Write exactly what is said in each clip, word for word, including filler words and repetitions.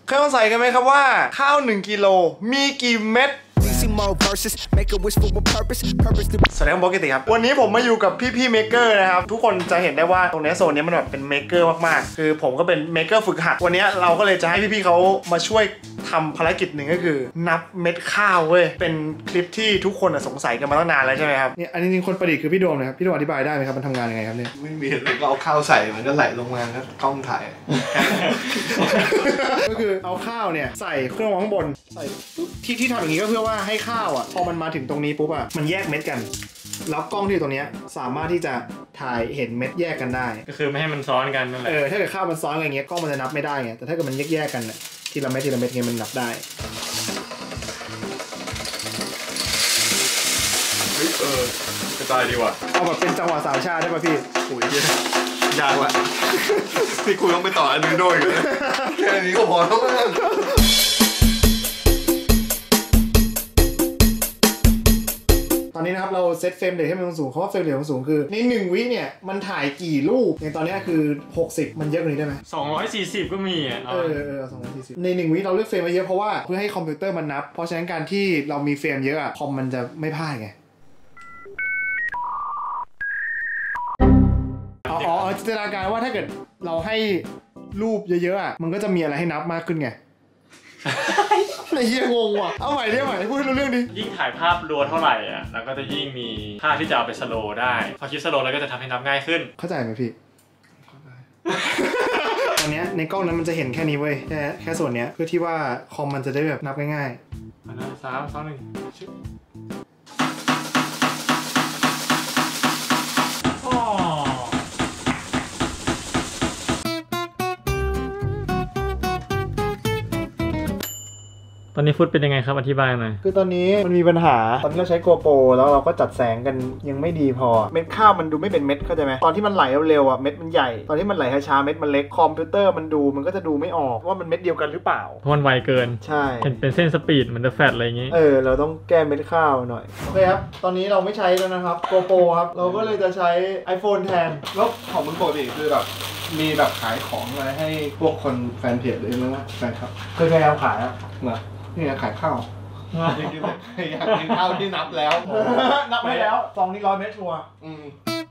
เคยสงสัยกันไหมครับว่าข้าวหนึ่งกิโลมีกี่เม็ดสวัสดีครับบอสกิติครับวันนี้ผมมาอยู่กับพี่พี่เมเกอร์นะครับทุกคนจะเห็นได้ว่าตรงนี้โซนนี้มันแบบเป็นเมเกอร์มากๆคือผมก็เป็นเมเกอร์ฝึกหัดวันนี้เราก็เลยจะให้พี่พี่เขามาช่วยทำภารกิจหนึ่งก็คือนับเม็ดข้าวเว้ยเป็นคลิปที่ทุกคนสงสัยกันมาตั้งนานแล้วใช่ไหมครับเนี่ยอันนี้จริงคนประดิษฐ์คือพี่โดมนะครับพี่โดมอธิบายได้ไหมครับมันทำงานยังไงครับเนี่ยไม่มีเลยก็เอาข้าวใส่มันก็ไหลลงมาแล้วกล้องถ่ายก็คือเอาข้าวเนี่ยใส่เครื่องวางข้างบนใส่ที่ที่ทำอย่างนี้ก็เพื่อว่าให้ข้าวอ่ะพอมันมาถึงตรงนี้ปุ๊บอ่ะมันแยกเม็ดกันแล้วกล้องที่ตรงนี้สามารถที่จะถ่ายเห็นเม็ดแยกกันได้ก็คือไม่ให้มันซ้อนกันนั่นแหละเออถ้าเกิดข้าวมันซ้อนกันอย่างเงี้ยกล้องมันจะนับไม่ได้ไงแต่ถ้าเกิดมันแยกแยกกันเนี่ยทีละเม็ดทีละเม็ดเงี้ยมันนับได้เฮ้ยเออกระจายดีว่ะเอาแบบเป็นจังหวะสามชาติได้ป่ะพี่โอ้ยยากว่ะพี่คุยต้องไปต่ออันนี้ด้วยเลยแค่นี้ก็พอแล้วมั้งตอนนี้นะครับเราเซตเฟรมเรทให้มันสูงเพราะว่าเฟรมเรทมันสูงคือในหนึ่งวิเนี่ยมันถ่ายกี่รูปในตอนนี้คือหกสิบมันเยอะกว่านี้ได้ไหมสองร้อยสี่สิบก็มีอ่ะเออเออสองร้อยสี่สิบในหนึ่งวิเราเลือกเฟรมมาเยอะเพราะว่าเพื่อให้คอมพิวเตอร์มันนับเพราะฉะนั้นการที่เรามีเฟรมเยอะอะคอมมันจะไม่พลาดไงอ๋ออ๋อจินตนาการว่าถ้าเกิดเราให้รูปเยอะๆอ่ะมันก็จะมีอะไรให้นับมากขึ้นไงไอ้เหี้ยงงว่ะเอาใหม่ดิใหม่พูดให้รู้เรื่องดิยิ่งถ่ายภาพรัวเท่าไหร่อ่ะแล้วก็จะยิ่งมีภาพที่จะเอาไปสโลว์ได้พอคิดสโลว์แล้วก็จะทำให้นับง่ายขึ้นเข้าใจไหมพี่ตอนนี้ในกล้องนั้นมันจะเห็นแค่นี้เว้ยแค่แค่ส่วนเนี้ยเพื่อที่ว่าคอมมันจะได้แบบนับง่ายๆอันนั้นสามสองหนึ่งตอนนี้ฟุตเป็นยังไงครับอธิบายหน่อยคือตอนนี้มันมีปัญหาตอนที่เราใช้โกโปรแล้วเราก็จัดแสงกันยังไม่ดีพอเม็ดข้าวมันดูไม่เป็นเม็ดเข้าใจไหมตอนที่มันไหลเร็วๆอ่ะเม็ดมันใหญ่ตอนที่มันไหลช้าๆเม็ดมันเล็กคอมพิวเตอร์มันดูมันก็จะดูไม่ออกว่ามันเม็ดเดียวกันหรือเปล่าเพราะมันไวเกินใช่เป็นเป็นเส้นสปีดเหมือนเดอะแฟลชอะไรอย่างงี้เออเราต้องแก้เม็ดข้าวหน่อยโอเคครับตอนนี้เราไม่ใช้แล้วนะครับโกโปรครับเราก็เลยจะใช้ iPhone แทนแล้วของมึงปกติคือแบบมีแบบขายของอะไรให้พวกคนแฟนเพจหรือมั้งแฟนครับเคยพยายามขายอ่ะเหรอนี่นะขายข้าวอยากกินอยากกินข้าวที่นับแล้วนับไม่แล้วซองนี้ร้อยเม็ดชัวร์อืม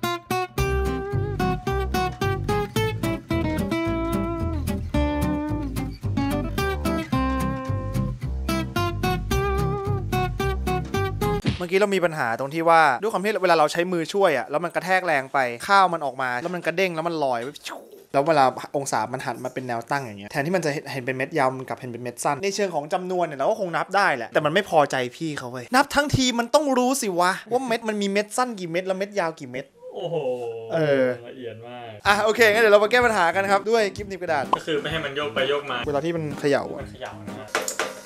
เมื่อกี้เรามีปัญหาตรงที่ว่าด้วยความที่เวลาเราใช้มือช่วยอ่ะแล้วมันกระแทกแรงไปข้าวมันออกมาแล้วมันกระเด้งแล้วมันลอยแล้วเวลาองศามันหันมาเป็นแนวตั้งอย่างเงี้ยแทนที่มันจะเห็นเป็นเม็ดยาวมันกลับเห็นเป็นเม็ดสั้นในเชิงของจำนวนเนี่ยเราก็คงนับได้แหละแต่มันไม่พอใจพี่เขาเว้ยนับทั้งทีมันต้องรู้สิวะว่าเม็ดมันมีเม็ดสั้นกี่เม็ดแล้วเม็ดยาวกี่เม็ดโอ้โหเออละเอียดมากอ่ะโอเคงั้นเดี๋ยวเรามาแก้ปัญหากันครับด้วยกิฟต์หนีบกระดาษก็คือไม่ให้มันโยกไปโยกมาเวลาที่มันเขย่ามันเขย่านะฮะ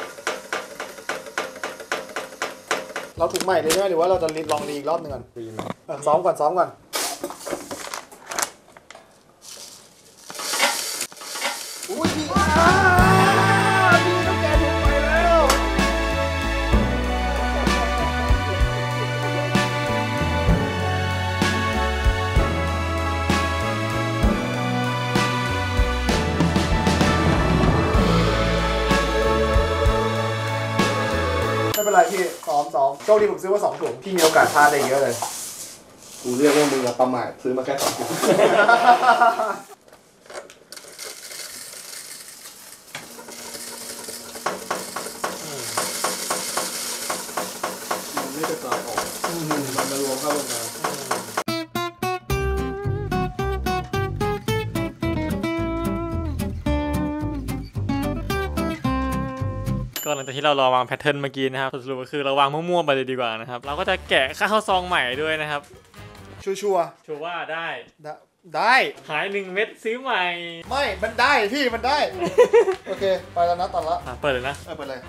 เราถึงใหม่เลยใช่ไหมหรือว่าเราจะลองรีอีกรอบหนึ่งก่อนซ้อมก่อนซ้อมก่อนอุ้ยดีมากดีแล้วแกถูกไปแล้วไม่เป็นไรพี่ซ้อมซ้อมโชคดีผมซื้อมาสองถุงพี่มีโอกาสพลาดได้เยอะเลยกูเรียกว่ามึงประมาทซื้อมาแค่สองถุงมันไม่กระจายออกมันมารวมเข้าลงมาก็หลังจากที่เราลองวางแพทเทิร์นเมื่อกี้นะครับสรุปก็คือเราวางมั่วๆไปเลยดีกว่านะครับเราก็จะแกะข้าวซองใหม่ด้วยนะครับชัวร์ชัวร์ชัวร์ว่าได้ได้หายหนึ่งเม็ดซื้อใหม่ไม่มันได้พี่มันได้โอเคไปแล้วนะตัดละเปิดเลยนะเออเปิดเลย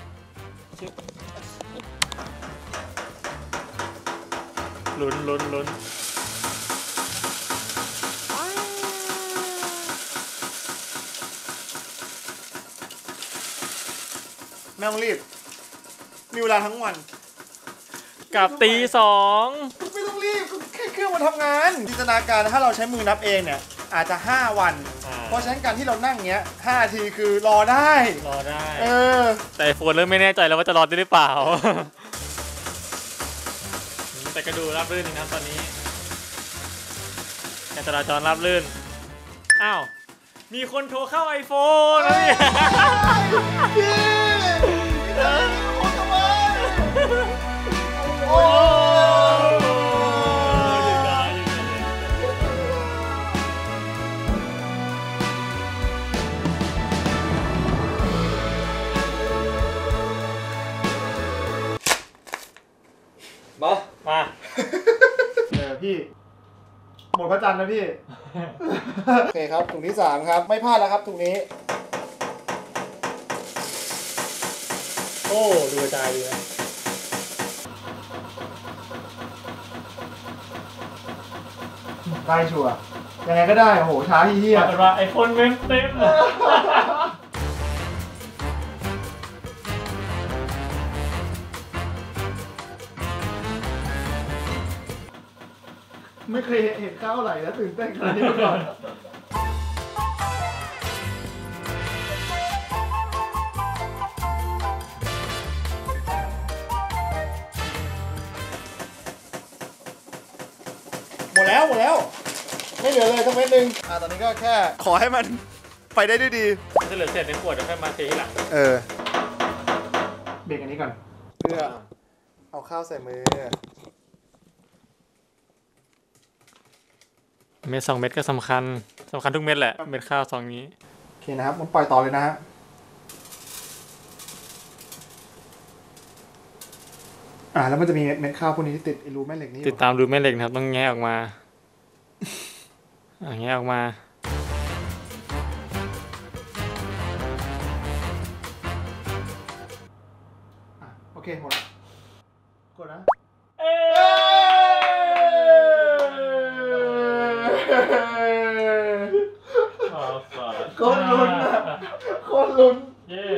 ลุ้นลุ้นลุ้นไม่ต้องรีบมีเวลาทั้งวันกับตีสองไม่ต้องรีบแค่เครื่องมันทำงานจินตนาการถ้าเราใช้มือนับเองเนี่ยอาจจะห้าวันเพราะฉะนั้นการที่เรานั่งเงี้ยห้านาทีคือรอได้รอได้เออแต่ไอโฟนเริ่มไม่แน่ใจแล้วว่าจะรอได้หรือเปล่า แต่ก็ดูราบรื่นนะครับตอนนี้การจราจรราบรื่นอ้าวมีคนโทรเข้า ไอโฟนแล้วนี่พี่เดินคนทำไมโอ้มามาเออพี่หมดพระจันทร์นะพี่ โอเคครับถุงที่สามครับไม่พลาดแล้วครับถุงนี้โอ้ดูกระจายดีนะได้ชัวร์ยังไงก็ได้โอ้โหช้าเฮี้ยกลายเป็นว่าไอโฟนเมมเต็มไม่เคยเห็นข้าวไหลแล้วตื่นเต้นขนาดนี้มาก่อนหมดแล้วหมดแล้วไม่เหลือเลยสักเม็ดหนึ่งอ่าตอนนี้ก็แค่ขอให้มันไปได้ด้วยดีจะเหลือเศษในขวดเดี๋ยวค่อยมาเททีหลังเออเบรกอันนี้ก่อนเพื่อเอาข้าวใส่มือเม็ดสองเม็ดก็สำคัญสำคัญทุกเม็ดแหละเม็ดข้าวสองนี้โอเคนะครับผมปล่อยต่อเลยนะฮะอ่าแล้วมันจะมีเม็ดข้าวพวกนี้ที่ติดไอ้รูแม่เหล็กนี้ติดตามดูแม่เหล็กนะครับต้องแงะออกมาอ่ะแงะออกมาอ่ะโอเคหมดแล้วกดนะเอ้โคตรลุ้นอะโคตรลุ้นเย้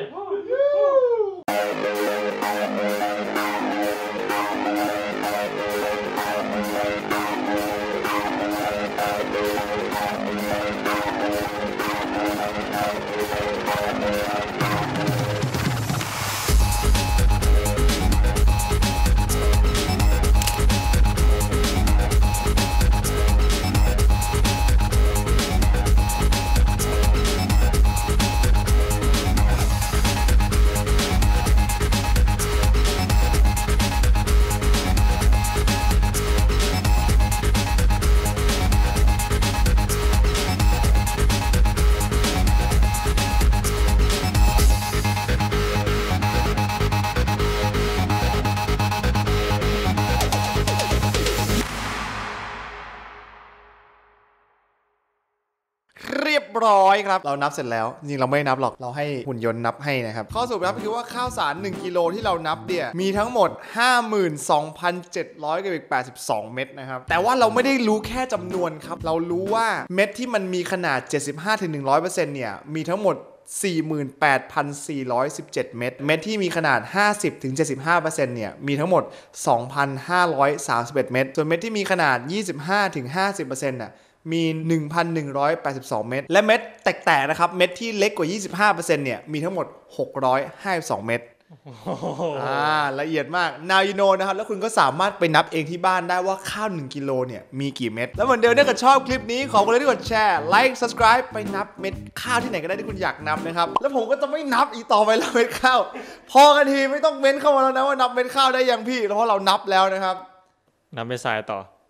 เรียบร้อยครับเรานับเสร็จแล้วจริงเราไม่นับหรอกเราให้หุ่นยนต์นับให้นะครับข้อสรุปนะครับคือว่าข้าวสารหนึ่งกิโลที่เรานับเนี่ยมีทั้งหมด ห้าหมื่นสองพันเจ็ดร้อย กับอีกแปดสิบสองเม็ดนะครับแต่ว่าเราไม่ได้รู้แค่จำนวนครับเรารู้ว่าเม็ดที่มันมีขนาด เจ็ดสิบห้าถึงหนึ่งร้อยเปอร์เซ็นต์ เนี่ยมีทั้งหมด สี่หมื่นแปดพันสี่ร้อยสิบเจ็ด เม็ดเม็ดที่มีขนาด ห้าสิบถึงเจ็ดสิบห้าเปอร์เซ็นต์ เนี่ยมีทั้งหมด สองพันห้าร้อยสามสิบเอ็ด เม็ดส่วนเม็ดที่มีขนาด ยี่สิบห้าถึงห้าสิบเปอร์เซ็นต์ น่ะมี หนึ่งพันหนึ่งร้อยแปดสิบสอง เม็ดและเม็ดแตกๆนะครับเม็ดที่เล็กกว่า ยี่สิบห้าเปอร์เซ็นต์ เนี่ยมีทั้งหมดหกร้อยห้าสิบสอง เม็ดอ่าละเอียดมาก now you know นะครับแล้วคุณก็สามารถไปนับเองที่บ้านได้ว่าข้าวหนึ่งกิโลเนี่ยมีกี่เม็ดแล้วเหมือนเดิมถ้าเกิดชอบคลิปนี้ขอบคุณเลยที่กดแชร์ like subscribe ไปนับเม็ดข้าวที่ไหนก็ได้ที่คุณอยากนับนะครับแล้วผมก็จะไม่นับอีกต่อไปแล้วเม็ดข้าวพอกันทีไม่ต้องเม้นเข้ามาแล้วนะว่านับเม็ดข้าวได้ยังพี่เพราะเรานับแล้วนะครับนับไปสายต่อ